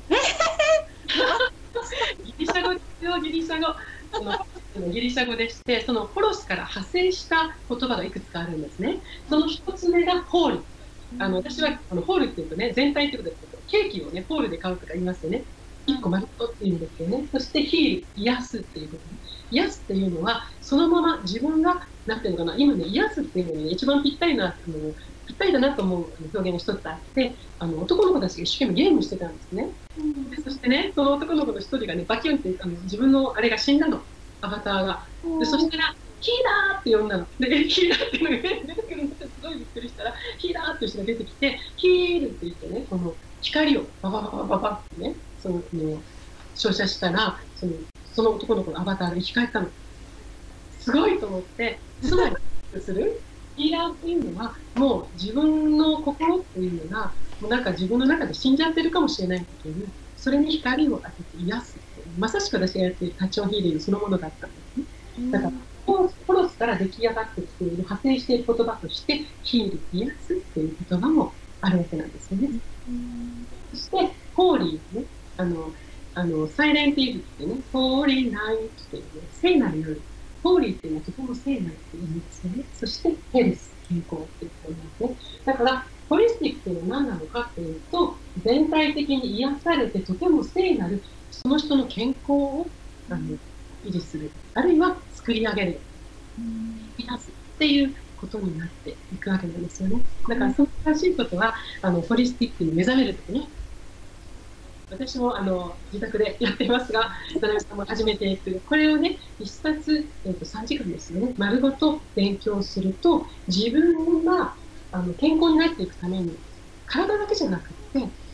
ギリシャ語ですよ、ギリシャ語。ギリシャ語でして、そのホロスから派生した言葉がいくつかあるんですね。その一つ目がホール。私はホールっていうとね、全体ってことですけど、ケーキをね、ホールで買うとか言いますよね。1個丸ごとっていうんですよね。そしてヒール、癒すっていうこと、ね。癒すっていうのは、そのまま自分が、なんていうのかな、今ね、癒すっていうのに、ね、一番ぴったりだなと思う表現の一つあって、男の子たちが一生懸命ゲームしてたんですね。そしてね、その男の子の一人がね、バキュンって自分のあれが死んだの、アバターが。でそしたら、ヒーラーって呼んだの。で、ヒーラーっていうのが出てくるんですごいびっくりしたら、ヒーラーっていう人が出てきて、ヒールって言ってね、この光をババババババってね、照射したら、その男の子のアバターが生き返ったの。すごいと思って、つまりするヒーラーっていうのは、もう自分の心っていうのが、もうなんか自分の中で死んじゃってるかもしれない時に、それに光を当てて癒すっていう、まさしく私がやっているタッチオンヒーリングそのものだったんですね。だから、ホロスから出来上がってきている、派生している言葉として、ヒール、癒すっていう言葉もあるわけなんですよね。そして、ホーリーね、サイレントイブってね、ホーリーナイトっていうね、聖なる夜。ホーリーっていうのはとても聖なるっていう意味ですよね。そしてヘルス、健康っていうことなんですね。だから、ホリスティックっていうのは何なのかっていうと、全体的に癒されてとても聖なる、その人の健康を維持する、あるいは作り上げる、癒すっていうことになっていくわけなんですよね。だから、その正しいことは、ホリスティックに目覚めるときね、私も自宅でやっていますが、田中さんも始めていく。これをね、1冊、3時間ですよね、丸ごと勉強すると、自分が健康になっていくために、体だけじゃなくて、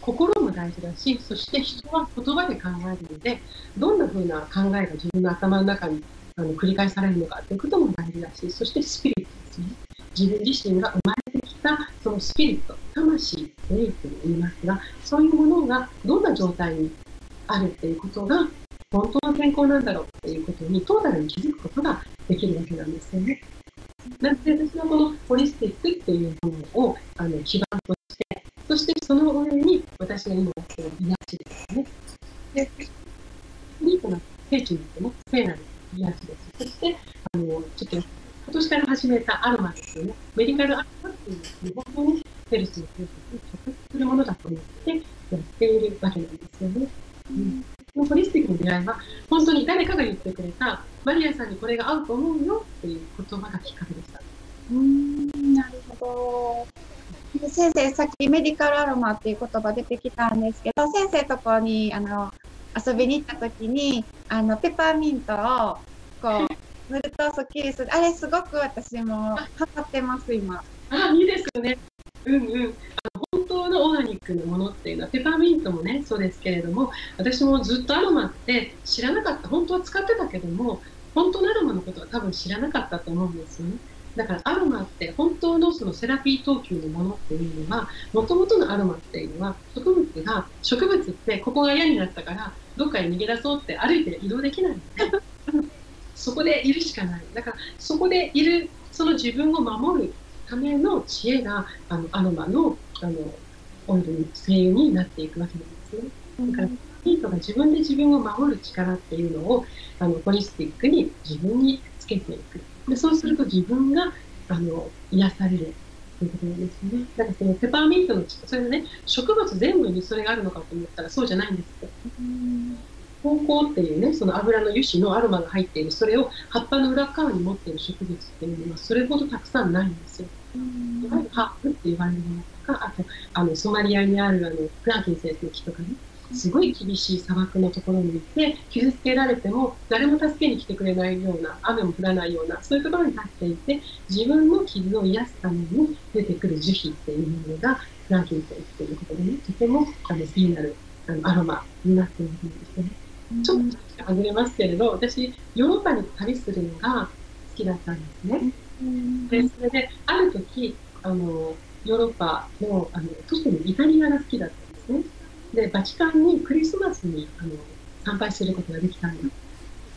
心も大事だし、そして人は言葉で考えるので、どんな風な考えが自分の頭の中に繰り返されるのかということも大事だし、そしてスピリットですね。自分自身が生まれてきたそのスピリット、魂、霊と言いますが、そういうものがどんな状態にあるっていうことが本当の健康なんだろうっていうことにトータルに気づくことができるわけなんですよね。なので私はこのホリスティックっていうものを基盤として、そしてその上に私が今やっている癒しですね。で、ニートな聖地に行ってね、聖なる癒しです。そしてちょっと今年から始めたアロマですよね。メディカルアロマっていうのは本当にヘルスの生活に直結するものだと思ってやっているわけなんですよね。このホリスティックの出会いは本当に誰かが言ってくれたマリアさんにこれが合うと思うよっていう言葉がきっかけでした。 なるほど。先生、さっきメディカルアロマっていう言葉出てきたんですけど、先生とこに遊びに行った時にペパーミントをこう塗るとすっきりする。あれすごく私もハマってます今。 いいですよね。本当のオーガニックのものっていうのはペパーミントもねそうですけれども、私もずっとアロマって知らなかった。本当は使ってたけども、本当のアロマのことは多分知らなかったと思うんですよね。だからアロマって本当のそのセラピー等級のものっていうのは、もともとのアロマっていうのは植物ってここが嫌になったからどっかに逃げ出そうって歩いて移動できないのでそこでいるしかない。だからそこでいるその自分を守るための知恵がアロマのオイルに精油になっていくわけなんですね。だからヒートが自分で自分を守る力っていうのをホリスティックに自分につけていく。でそうすると自分が癒されるということなんですよね。だからそのペパーミントのそれでね、植物全部にそれがあるのかと思ったらそうじゃないんですって。芳香っていうね、その油の油脂のアロマが入っている、それを葉っぱの裏側に持っている植物っていうのはそれほどたくさんないんですよ。いわゆるハーブって言われるものとか、あとソマリアにあるフランキンセンスの木とかね、すごい厳しい砂漠のところにいて傷つけられても誰も助けに来てくれないような、雨も降らないような、そういうところに立っていて自分の傷を癒すために出てくる樹皮っていうものがフランキンセンスということでね、とても聖なるアロマになっているんですよね。ちょっと外れますけれど、私ヨーロッパに旅するのが好きだったんですね。でそれである時ヨーロッパの特にイタリアが好きだったんですね。でバチカンにクリスマスに参拝することができたんです。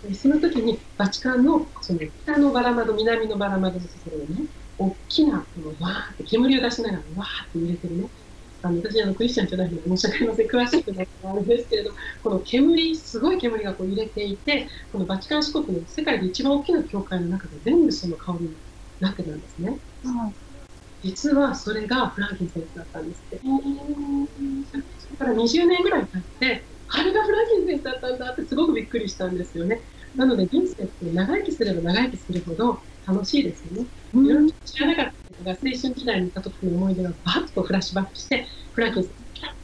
でその時にバチカンのその北のバラ窓、南のバラ窓のところにね、大きなわーって煙を出しながらわーって揺れてるね、私クリスチャンじゃないので申し訳ありません、詳しくないのがあるんですけれど、この煙、すごい煙がこう揺れていて、このバチカン市国の世界で一番大きな教会の中で全部その香りになってたんですね。実はそれがフランキンセンスだったんですって。それから20年ぐらい経って、あれがフランキンセンスだったんだってすごくびっくりしたんですよね。なので人生って長生きすれば長生きするほど楽しいですよね。いろいろ知らなかったことが青春時代にいた時の思い出がバッとフラッシュバックして、フランキンセンスが来た。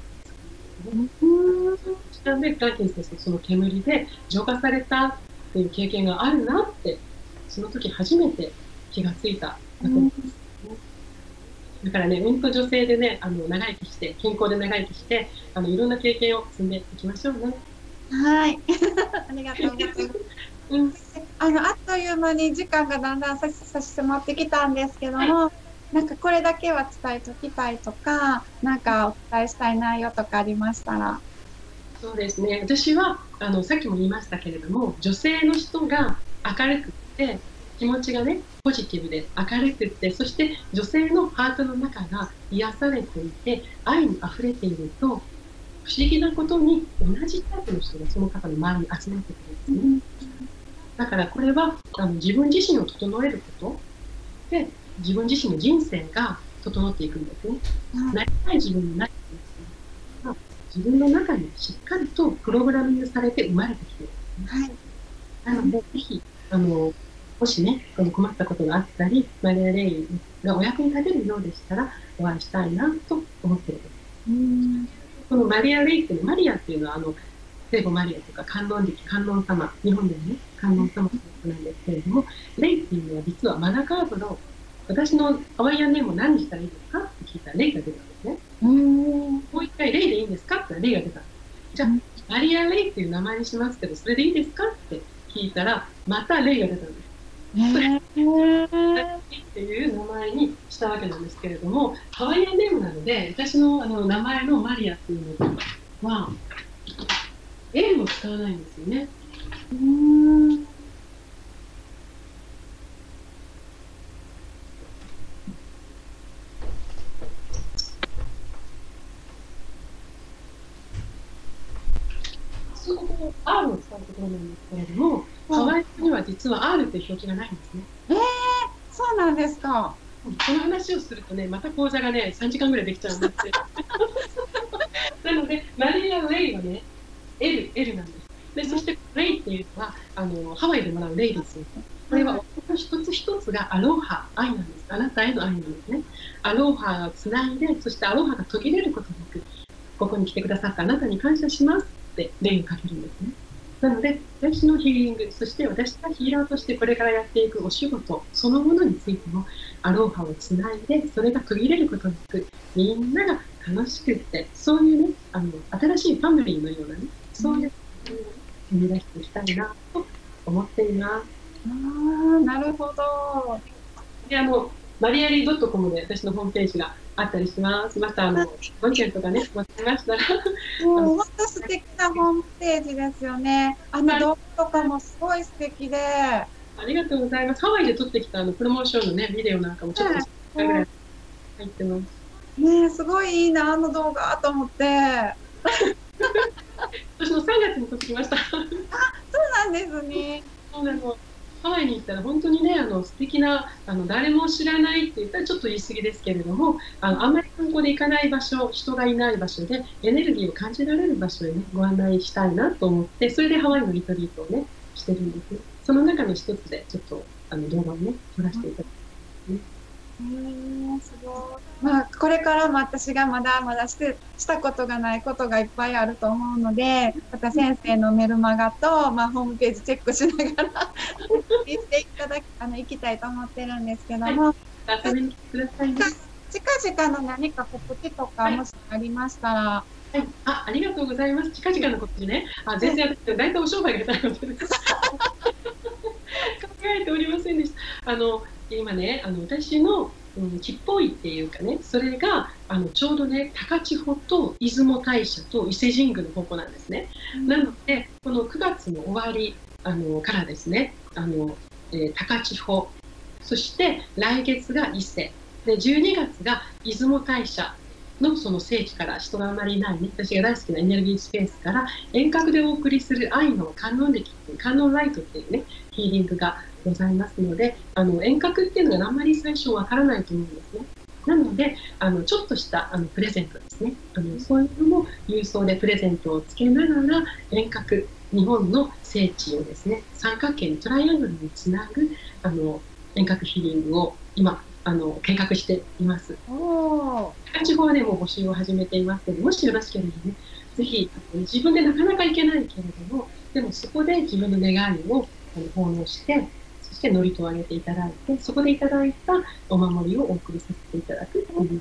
時間でフランキンセンスのその煙で浄化されたっていう経験があるなって、その時初めて気がついたわけです。だからね、女性でね、長生きして、健康で長生きして、いろんな経験を積んでいきましょうね。 はい。ありがとうございます。あっという間に時間がだんだん差し迫ってきたんですけども、なんかこれだけは伝えておきたいとか、なんかお伝えしたい内容とかありましたら。 そうですね。私は、さっきも言いましたけれども、女性の人が明るくって、気持ちがね、ポジティブで明るくって、そして女性のハートの中が癒されていて、愛に溢れていると、不思議なことに同じタイプの人がその方の周りに集まってくるんですね。だからこれは自分自身を整えることで、自分自身の人生が整っていくんですね。なりたい自分になっていくのが自分の中にしっかりとプログラミングされて生まれてきているんですね。なのでぜひもしね、困ったことがあったり、マリア・レイがお役に立てるようでしたらお会いしたいなと思っているんです。このマリア・レイっていうのは、マリアっていうのは聖母マリアとか観音様、日本ではね、観音様ということなんですけれども、レイっていうのは実はマナカードの私のハワイアンネームを何にしたらいいですかって聞いたらレイが出たんですね。 もう一回レイでいいんですかって言ったらレイが出た。じゃあ、マリア・レイっていう名前にしますけど、それでいいですかって聞いたら、またレイが出たんです。っていう名前にしたわけなんですけれども、ハワイアンネームなので、私の名前のマリアっていうのは、L を使わないんですよね。そこ R を使うところなんですけれども、ハワイ語には実は R という表記がないんですね。 そうなんですか。 この話をするとね、また講座がね、3時間ぐらいできちゃうんです。なので、マリア・レイはね、L なんです。で、そしてレイっていうのはハワイでもらうレイですよ。これは一つ一つがアロハ、愛なんです。あなたへの愛なんですね。アロハをつないで、そしてアロハが途切れることなく、ここに来てくださったあなたに感謝しますってレイをかけるんですね。なので、私のヒーリング、そして私がヒーラーとしてこれからやっていくお仕事そのものについても、アロハをつないで、それが途切れることなく、みんなが楽しくって、そういうね、新しいファミリーのようなね、そういう生み出していきたいなと思っています。 なるほど。 で、マリアリー .com で私のホームページがあったりします。また、ご意見とかね、持ってましたら。 本当素敵なホームページですよね。動画とかもすごい素敵で。 ありがとうございます。ハワイで撮ってきたプロモーションのね、ビデオなんかもちょっとぐらい入ってます。 ね、すごいいいな、動画と思って。 私の3月に撮ってきました。 そうなんですね。 そうなの。ハワイに行ったら本当にね、素敵な誰も知らないって言ったらちょっと言い過ぎですけれども、あんまり観光で行かない場所、人がいない場所でエネルギーを感じられる場所へね、ご案内したいなと思って、それでハワイのリトリートをね、してるんですね。その中の一つでちょっと動画をね、撮らせていただきますね。 すごい。これからも私がまだまだしたことがないことがいっぱいあると思うので、また先生のメルマガと、ホームページチェックしながらしていただき、行きたいと思ってるんですけども。 遊びに来てくださいね。 近々の何か告知とかもしありましたら。 はい、ありがとうございます。近々の告知ね。全然私、大体お商売がないので、考えておりませんでした。今ね、私の木っぽいっていうかね、それがちょうどね、高千穂と出雲大社と伊勢神宮の方向なんですね。なので、この9月の終わりからですね、高千穂、そして来月が伊勢、で12月が出雲大社のその聖地から、人があまりいないね、私が大好きなエネルギースペースから遠隔でお送りする愛の観音歴っていう、観音ライトっていうね、ヒーリングがございますので、遠隔っていうのがあんまり最初わからないと思うんですね。なのでちょっとしたプレゼントですね、そういうのも郵送でプレゼントをつけながら、遠隔日本の聖地をですね、三角形のトライアングルにつなぐ遠隔ヒーリングを今計画しています。高千穂はね、もう募集を始めていますので、もしよろしければね、ぜひ自分でなかなか行けないけれども、でもそこで自分の願いを奉納して、そして祝詞をあげていただいて、そこでいただいたお守りをお送りさせていただくという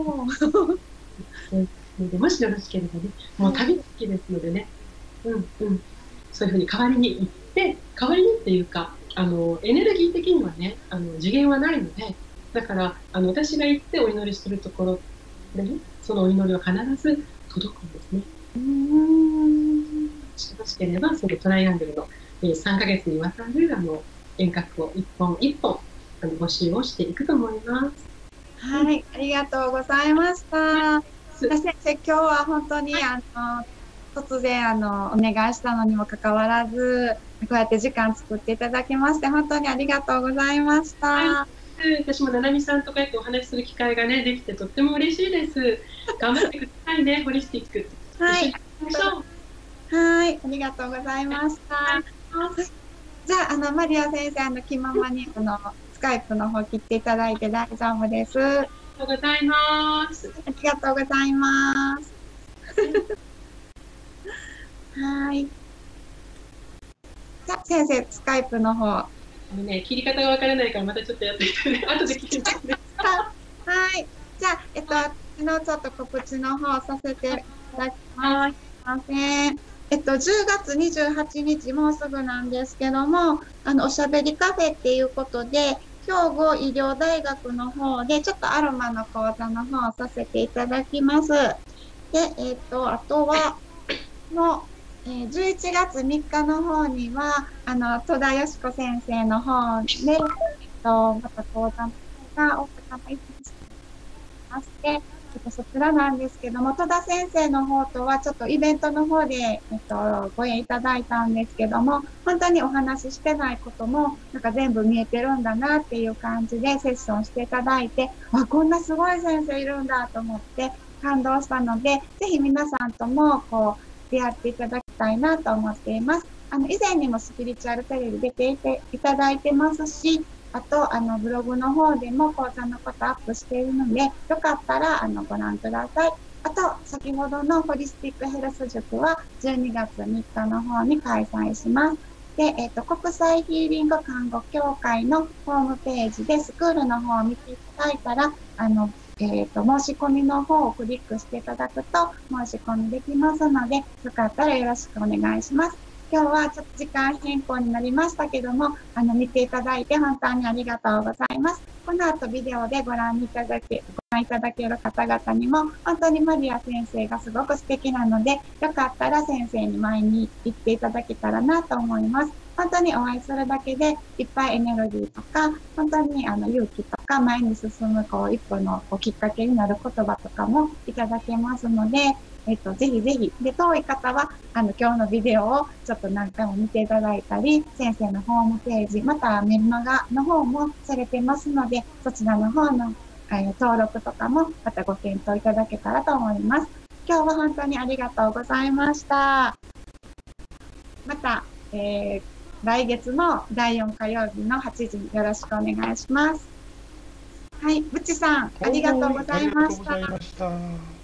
ので、もしよろしければね、もう旅好きですのでね、そういうふうに代わりに行って、代わりにっていうか、エネルギー的にはね、次元はないので、だから私が行ってお祈りするところでね、そのお祈りは必ず届くんですね。しばしければ、そのトライアングルの3ヶ月にわたる遠隔を一本一本募集をしていくと思います。 はい、ありがとうございました。先生、今日は本当に突然お願いしたのにもかかわらず、こうやって時間作っていただきまして、本当にありがとうございました。 私もななみさんとこうやってお話しする機会がね、できてとっても嬉しいです。頑張ってくださいね、ホリスティック。 はい。はい、ありがとうございました。じゃあ、マリア先生、気ままにスカイプの方切っていただいて大丈夫です。 ありがとうございます。 ありがとうございます。はい。じゃあ、先生、スカイプの方。 切り方がわからないから、またちょっとやってみて、後で聞いてみて。 はい。じゃあ、 のちょっと告知の方させていただきます。すいません。10月28日もうすぐなんですけども、おしゃべりカフェっていうことで、兵庫医療大学の方で、ちょっとアロマの講座の方をさせていただきます。で、あとは、11月3日の方には、戸田よし子先生の方で、また講座の方が大阪の一日まして、そちらなんですけども、戸田先生の方とはちょっとイベントの方で、ご縁いただいたんですけども、本当にお話ししてないことも、なんか全部見えてるんだなっていう感じでセッションしていただいて、あ、こんなすごい先生いるんだと思って感動したので、ぜひ皆さんとも、出会っていただきたいなと思っています。以前にもスピリチュアルテレビ出ていただいてますし、あと、ブログの方でも講座のことアップしているので、よかったら、ご覧ください。あと、先ほどのホリスティックヘルス塾は、12月3日の方に開催します。で、国際ヒーリング看護協会のホームページで、スクールの方を見ていただいたら、申し込みの方をクリックしていただくと、申し込みできますので、よかったらよろしくお願いします。今日はちょっと時間変更になりましたけども、見ていただいて本当にありがとうございます。この後ビデオでご覧いただける方々にも、本当にマリア先生がすごく素敵なので、よかったら先生に前に行っていただけたらなと思います。本当にお会いするだけで、いっぱいエネルギーとか、本当に勇気とか、前に進む一歩のきっかけになる言葉とかもいただけますので、ぜひぜひ。で、遠い方は、今日のビデオをちょっと何回も見ていただいたり、先生のホームページ、またメルマガの方もされてますので、そちらの方の、登録とかもまたご検討いただけたらと思います。今日は本当にありがとうございました。また、来月の第4火曜日の8時によろしくお願いします。はい、ぶちさん、ありがとうございました。